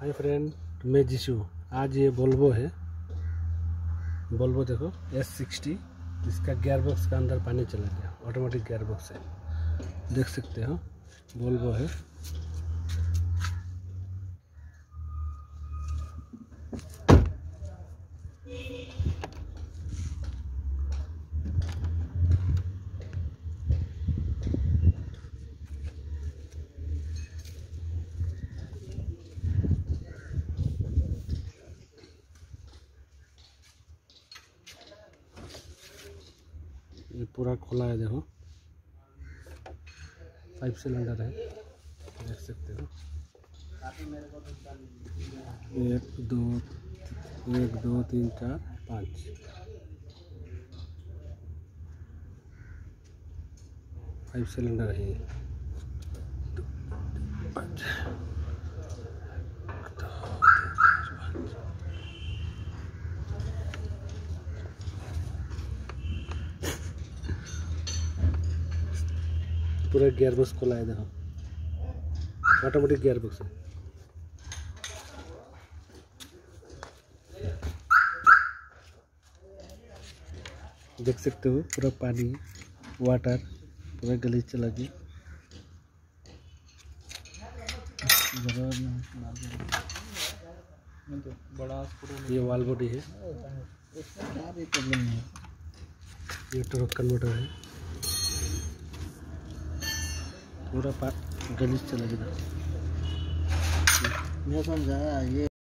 Hi friend, मैं जिशु। आज ये वोल्वो है। वोल्वो देखो S60। इसका गियर बॉक्स का अंदर पानी चला गया। ऑटोमेटिक गियर बॉक्स है, देख सकते हो। वोल्वो है। ये पूरा खुला है, देखो 5 सिलेंडर है, देख सकते हो। 1 2 3 4 5 5 सिलेंडर है ये। पूरा गियर बॉक्स खोला है, देखो ऑटोमेटिक गियर बॉक्स है। देख सकते हो पूरा पानी वाटर पूरा गली चला गया। ये वाल बॉडी है, ये टॉर्क कन्वर्टर है। पूरा गली चला गया। मैं समझाया ये